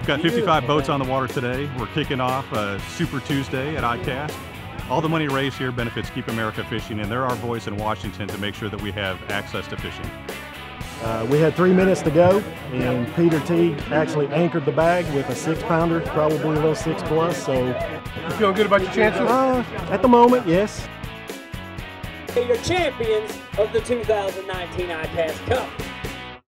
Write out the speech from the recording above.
got 55 boats on the water today. We're kicking off Super Tuesday at ICAST. All the money raised here benefits Keep America Fishing, and they're our voice in Washington to make sure that we have access to fishing. We had 3 minutes to go, and Peter T actually anchored the bag with a 6-pounder, probably a little 6+. So, you feeling good about your chances? At the moment, yes. Your champions of the 2019 ICAST Cup.